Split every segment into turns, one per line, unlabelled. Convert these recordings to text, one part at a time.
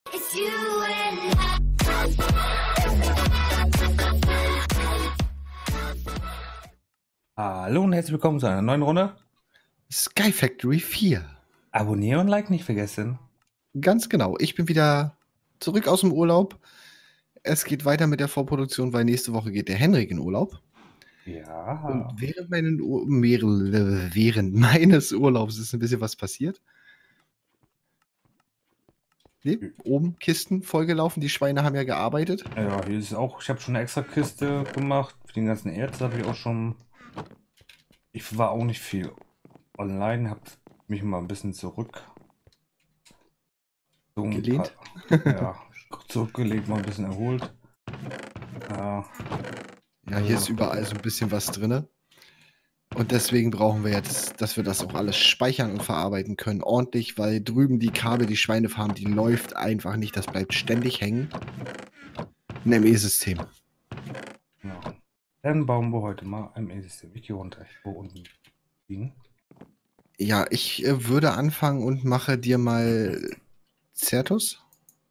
It's you and
Hallo und herzlich willkommen zu einer neuen Runde.
Sky Factory 4.
Abonnieren und Like nicht vergessen.
Ganz genau. Ich bin wieder zurück aus dem Urlaub. Es geht weiter mit der Vorproduktion, weil nächste Woche geht der Henrik in Urlaub.
Ja.
Und während meines Urlaubs ist ein bisschen was passiert. Nee, oben Kisten vollgelaufen. Die Schweine haben ja gearbeitet.
Ja, hier ist auch, ich habe schon eine extra Kiste gemacht. Für den ganzen Erz habe ich auch schon. Ich war auch nicht viel online, habe mich mal ein bisschen zurück. So ein
Gelehnt?
ja, zurückgelegt, mal ein bisschen erholt. Ja.
Ja, hier ist überall so ein bisschen was drin. Und deswegen brauchen wir jetzt, dass wir das auch alles speichern und verarbeiten können. Ordentlich, weil drüben die Kabel, die Schweinefarm, die läuft einfach nicht. Das bleibt ständig hängen. Ein ME-System.
Ja. Dann bauen wir heute mal ein ME-System. Ich gehe runter. Ich wo unten liegen.
Ja, ich würde anfangen und mache dir mal Certus.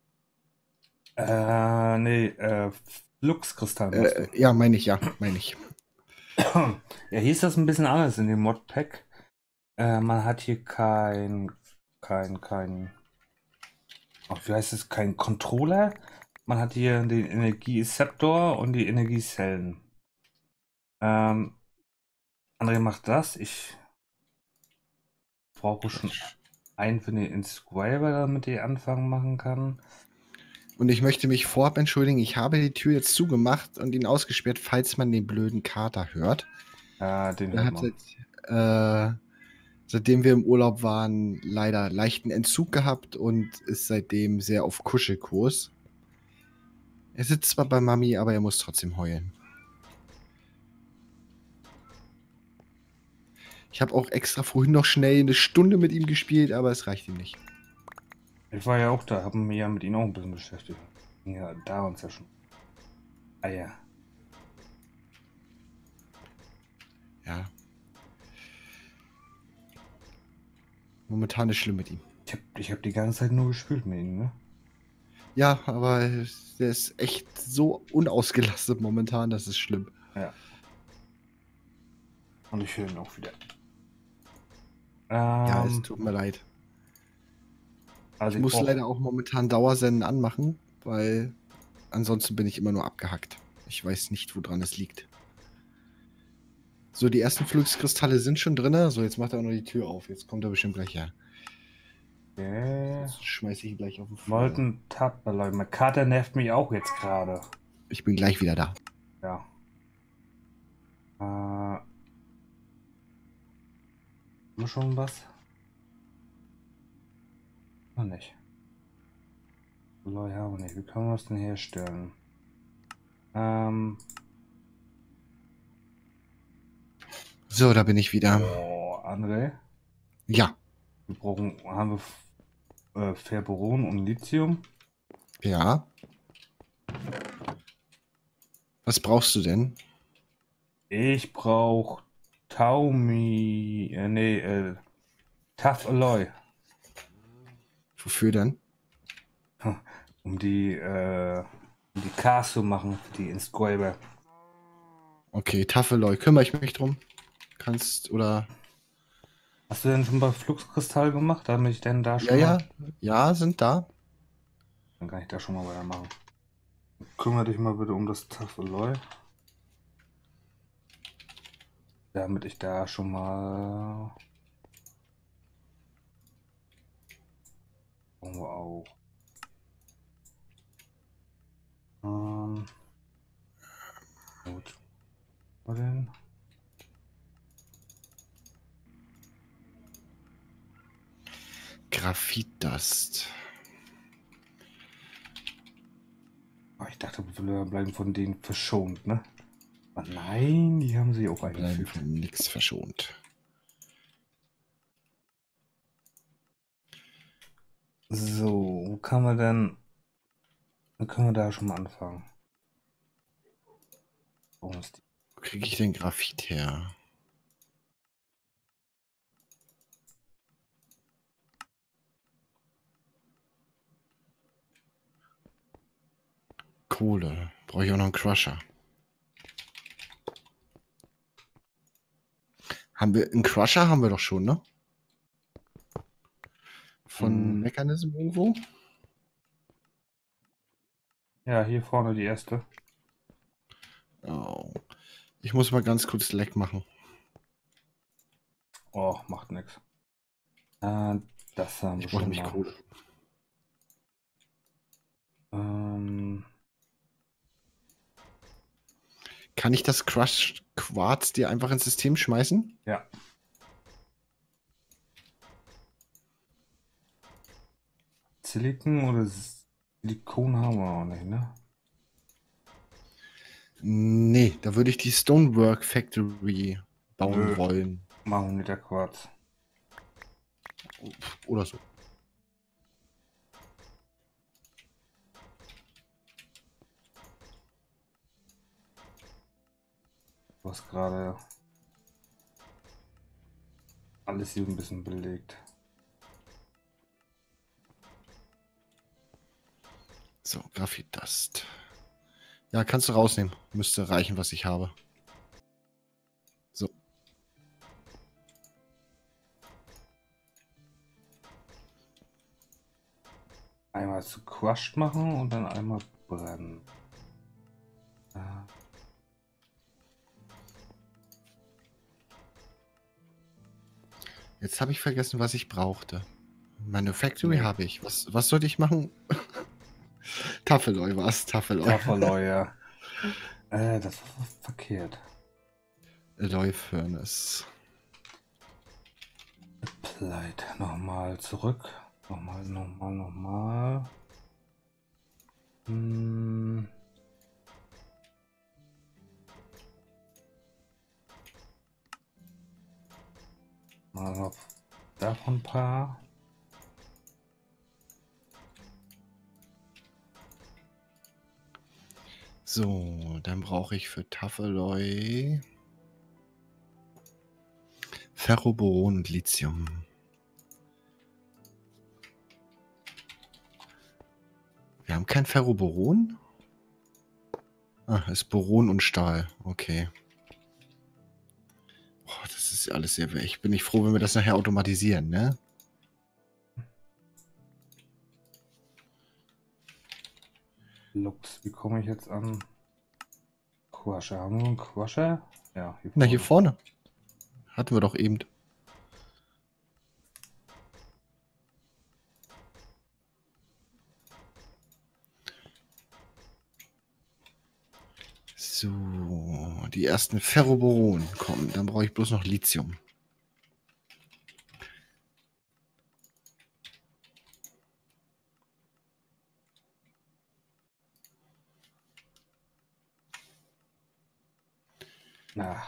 Nee, Fluxkristall.
Ja, meine ich.
Ja, hier ist das ein bisschen anders in dem Modpack. Man hat hier kein, wie heißt es, kein Controller. Man hat hier den Energiezeptor und die Energiezellen. André macht das. Ich brauche schon einen für den Inscriber, damit ich anfangen machen kann.
Und ich möchte mich vorab entschuldigen, ich habe die Tür jetzt zugemacht und ihn ausgesperrt, falls man den blöden Kater hört.
Ja, den
Er
hört
hat
man.
seitdem wir im Urlaub waren, leider leichten Entzug gehabt und ist seitdem sehr auf Kuschelkurs. Er sitzt zwar bei Mami, aber er muss trotzdem heulen. Ich habe auch extra vorhin noch schnell eine Stunde mit ihm gespielt, aber es reicht ihm nicht.
Ich war ja auch da, haben mich ja mit ihm auch ein bisschen beschäftigt. Ja, da uns ja schon. Ah ja.
Ja. Momentan ist schlimm mit ihm.
Ich hab die ganze Zeit nur gespielt mit ihm, ne?
Ja, aber der ist echt so unausgelastet momentan, das ist schlimm.
Ja. Und ich höre ihn auch wieder.
Ja, es tut mir leid.
Also
Ich muss leider auch momentan Dauersenden anmachen, weil ansonsten bin ich immer nur abgehackt. Ich weiß nicht, woran es liegt. So, die ersten Fluxkristalle sind schon drin. So, jetzt macht er auch noch die Tür auf. Jetzt kommt er bestimmt gleich her.
Okay.
Jetzt schmeiße ich ihn gleich auf den Flur.
Molten Tab, Leute. Mein Kater nervt mich auch jetzt gerade.
Ich bin gleich wieder da.
Ja. Haben wir schon was? Noch nicht. Leute haben wir nicht. Wie können wir es denn herstellen?
So, da bin ich wieder.
Oh, André.
Ja.
Haben wir Ferboron und Lithium.
Ja. Was brauchst du denn?
Ich brauche Taumi. Tough Alloy.
Wofür denn?
Um die Cars zu machen, die Inscriber.
Okay, Tafeloi, kümmere ich mich drum. Kannst, oder...
Hast du denn schon bei Fluxkristall gemacht, damit ich denn da schon
Ja, sind da.
Dann kann ich da schon mal weitermachen. Kümmere dich mal bitte um das Tough Alloy. Damit ich da schon mal... Brauchen wir auch. Gut. Was denn?
Graphitdust.
Ich dachte, wir bleiben von denen verschont, ne? Aber nein, die haben sich auch
Bleiben
eingefügt.
von nichts verschont.
So, wo kann man denn... Dann können wir da schon mal anfangen. Wo
kriege ich den Graphit her? Kohle. Brauche ich auch noch einen Crusher. Einen Crusher haben wir doch schon, ne? Von
Mhm.
Mechanism irgendwo?
Ja, hier vorne die erste.
Oh. Ich muss mal ganz kurz Leck machen.
Oh, macht nix. Das haben wir
Ich brauche
schon
nämlich
mal.
Kohle. Kann ich das Crushed Quarz dir einfach ins System schmeißen?
Ja. Silikon oder Silikon haben wir auch nicht, ne?
Nee, da würde ich die Stonework Factory bauen
Nö.
wollen.
Machen wir mit der Quarz.
Oder so.
Du hast gerade alles hier ein bisschen belegt.
So, Graphitdust. Ja, kannst du rausnehmen. Müsste reichen, was ich habe. So.
Einmal zu crushed machen und dann einmal brennen.
Jetzt habe ich vergessen, was ich brauchte. Meine Factory
Nee.
habe ich. Was sollte ich machen? Tafeloi war es. Tafeloi.
Tafeloi, ja. Das war verkehrt.
Alloy Furnace.
Applied. Nochmal zurück. Nochmal. Mal noch davon ein paar.
So, dann brauche ich für Tafeloi Ferroboron und Lithium. Wir haben kein Ferroboron? Ah, ist Boron und Stahl. Okay. Boah, das ist alles sehr weg. Bin ich froh, wenn wir das nachher automatisieren, ne?
Lux, wie komme ich jetzt an Quasher? Haben wir einen Quasher? Ja, hier
Na, hier vorne. Hatten wir doch eben. So, die ersten Ferroboron kommen. Dann brauche ich bloß noch Lithium.
Na.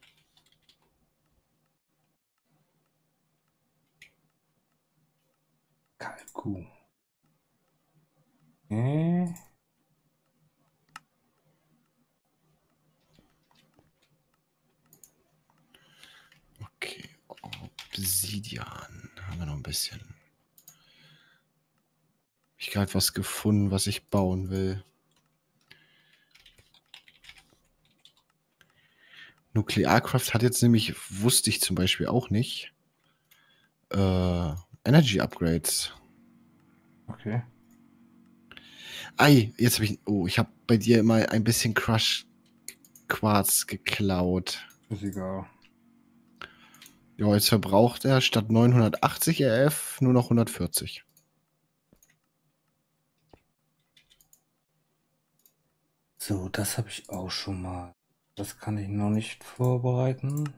Kalku.
Okay, Obsidian. Haben wir noch ein bisschen. Ich habe gerade was gefunden, was ich bauen will. Nuklearkraft hat jetzt nämlich, wusste ich zum Beispiel auch nicht, Energy Upgrades.
Okay.
Ei, jetzt habe ich, oh, ich habe bei dir immer ein bisschen Crush Quarz geklaut.
Ist egal.
Ja, jetzt verbraucht er statt 980 RF nur noch 140.
So, das habe ich auch schon mal. Das kann ich noch nicht vorbereiten.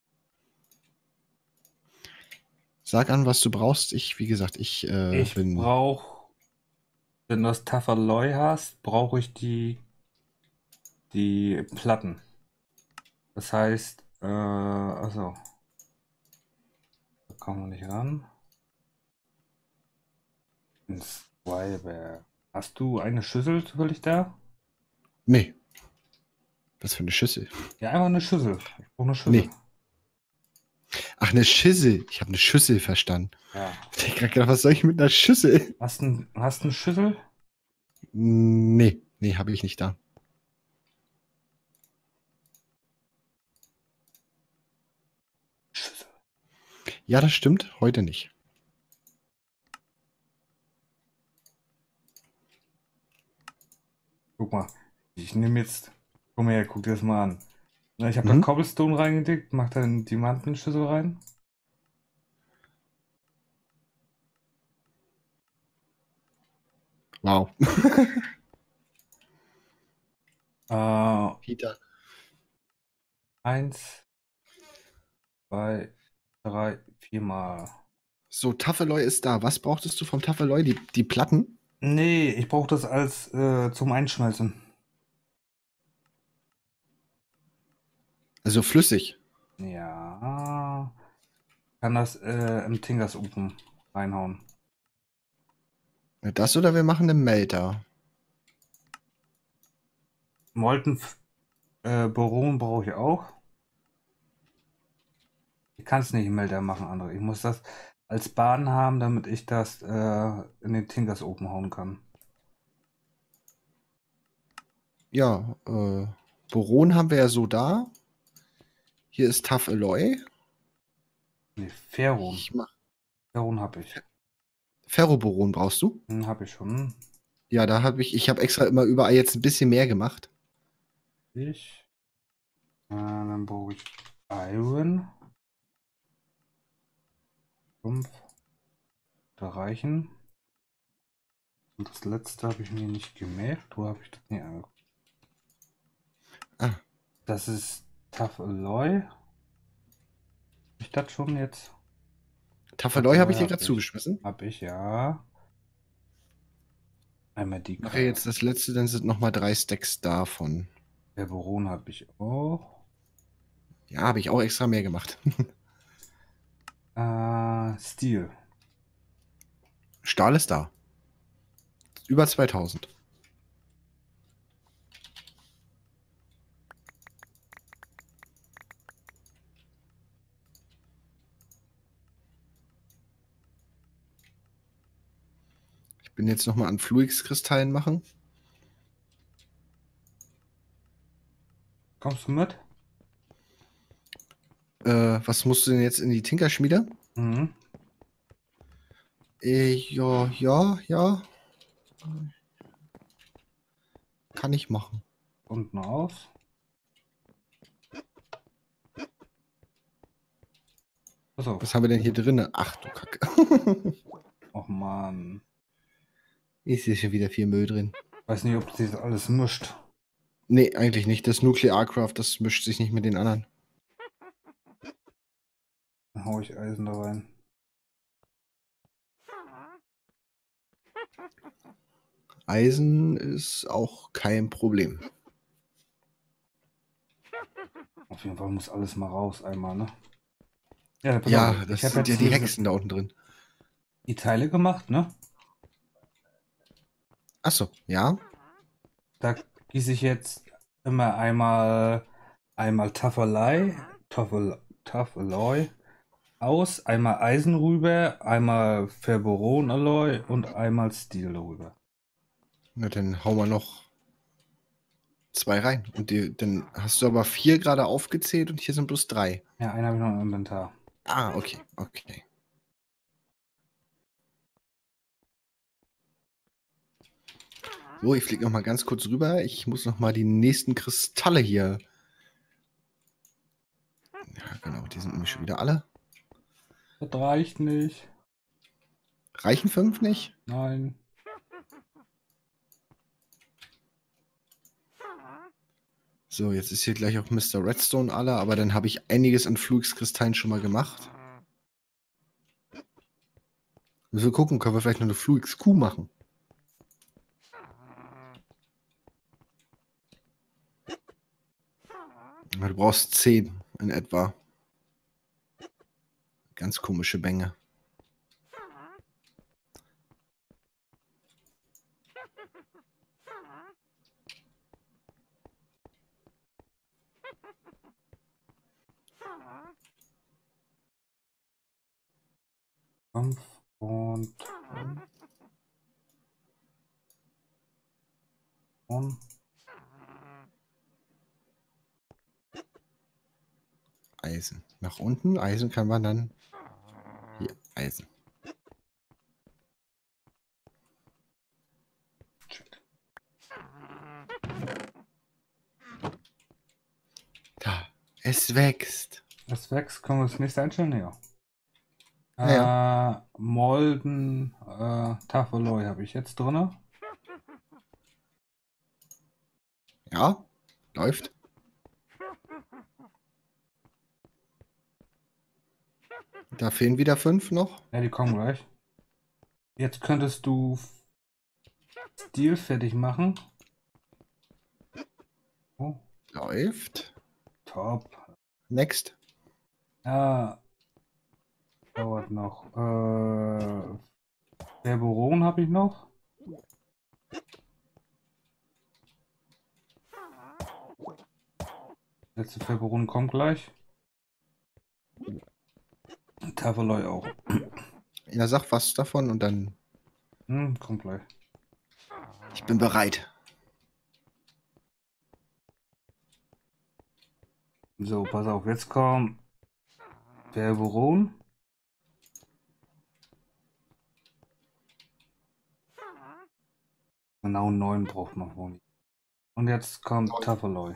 Sag an, was du brauchst. Wie gesagt, ich bin.
brauche, wenn du das Tafeloi hast, brauche ich die Platten. Das heißt, also, da kommen wir nicht ran. Ins Zweiberg. Hast du eine Schüssel zufällig da?
Nee. Was für eine Schüssel?
Ja, einfach eine Schüssel. Ich brauche eine Schüssel.
Nee. Ach, eine Schüssel. Ich habe eine Schüssel verstanden.
Ja.
Ich hab gerade gedacht, was soll ich mit einer Schüssel?
Hast du eine Schüssel?
Nee. Nee, habe ich nicht da.
Schüssel.
Ja, das stimmt. Heute nicht.
Guck mal. Ich nehme jetzt. Guck mal her, guck dir das mal an. Na, ich habe da
Mhm.
Cobblestone reingedickt, mach da einen Diamantenschüssel rein.
Wow.
Äh,
Peter.
1, 2, 3, 4 Mal.
So, Tafeloi ist da. Was brauchtest du vom Tafeloi? Die Platten?
Nee, ich brauche das als zum Einschmelzen.
Also flüssig.
Ja. Kann das im Tinkersofen reinhauen.
Das oder wir machen einen Melter.
Molten Boron brauche ich auch. Ich kann es nicht im Melter machen, André. Ich muss das als Bahn haben, damit ich das in den Tinkersofen hauen kann.
Ja, Boron haben wir ja so da. Hier ist Tafeloi.
Nee, Ferron.
Ich mach
Ferron habe ich.
Ferroboron brauchst du?
Habe ich schon.
Ja, da habe ich habe extra immer überall jetzt ein bisschen mehr gemacht.
Ich. Dann brauche ich Iron. 5. Da reichen. Und das letzte habe ich mir nicht gemerkt. Wo habe ich das nicht angeguckt?
Ah,
Das ist Tough Alloy. Ich das schon jetzt?
Tafeloi habe ich dir
Hab
gerade
ich.
zugeschmissen.
Hab ich, ja. Einmal die
Mache jetzt das letzte, dann sind nochmal 3 Stacks davon.
Der Baron habe ich auch.
Ja, habe ich auch extra mehr gemacht.
Steel.
Stahl ist da. Über 2000. Ich bin jetzt nochmal an Fluix-Kristallen machen.
Kommst du mit?
Was musst du denn jetzt in die Tinkerschmiede?
Mhm.
Ja. Kann ich machen.
Unten aus. Pass auf.
Was haben wir denn hier drin? Ach du Kacke.
Och man.
Ist hier schon wieder viel Müll drin.
Weiß nicht, ob sich das alles mischt.
Nee, eigentlich nicht. Das Nuclearcraft, das mischt sich nicht mit den anderen.
Dann hau ich Eisen da rein.
Eisen ist auch kein Problem.
Auf jeden Fall muss alles mal raus einmal, ne? Ja, pass
Ja,
auf.
das
Ich habe
sind ja
jetzt
die Hexen da unten drin.
die Teile gemacht, ne?
Achso, ja.
Da gieße ich jetzt immer einmal Taffelei, Taffelei aus, einmal Eisen rüber, einmal Ferboron Alloy und einmal Steel rüber.
Na, dann hauen wir noch 2 rein. Und dann hast du aber 4 gerade aufgezählt und hier sind bloß 3.
Ja, einen habe ich noch im Inventar.
Ah, okay. So, ich fliege noch mal ganz kurz rüber. Ich muss noch mal die nächsten Kristalle hier. Ja, genau, die sind nämlich schon wieder alle.
Das reicht nicht.
Reichen 5 nicht?
Nein.
So, jetzt ist hier gleich auch Mr. Redstone alle, aber dann habe ich einiges an Fluix-Kristallen schon mal gemacht. Müssen wir gucken, können wir vielleicht noch eine Fluix-Kuh machen? Ja, du brauchst 10 in etwa. Ganz komische Bänge.
Fünf und Und
Eisen. Nach unten. Eisen kann man dann. Hier, Eisen. Da. Es wächst.
das wächst, können wir das nächste einstellen? Ja.
Ja,
Molden, Tafeloi habe ich jetzt drin.
Ja, läuft. Da fehlen wieder 5 noch.
Ja, die kommen gleich. Jetzt könntest du Stil fertig machen. Oh,
Läuft.
top.
Next.
Ja, dauert noch. Verboron habe ich noch. Letzte Verboron kommt gleich. Tafeloi auch.
Ja, sag was davon und dann.
Kommt gleich.
Ich bin bereit.
So, pass auf, jetzt kommt Verboron. Genau 9 braucht man wohl. Und jetzt kommt Tafeloi.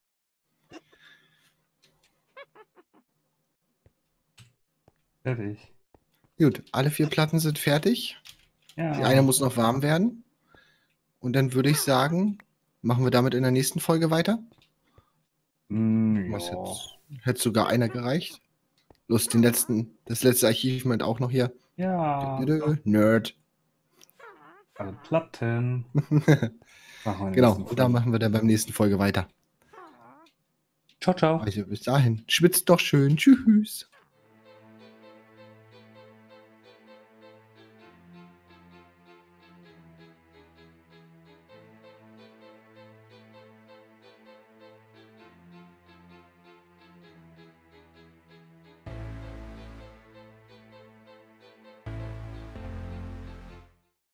Fertig.
Gut, alle 4 Platten sind fertig.
Ja.
Die eine muss noch warm werden. Und dann würde ich sagen, machen wir damit in der nächsten Folge weiter. Was
Ja.
hätte sogar einer gereicht. Los, das letzte Achievement auch noch hier.
Ja.
Nerd.
Alle Platten. Machen wir
Genau,
nächsten
und da
Folge.
machen wir dann beim nächsten Folge weiter.
Ciao, ciao.
Also bis dahin, schwitzt doch schön. Tschüss.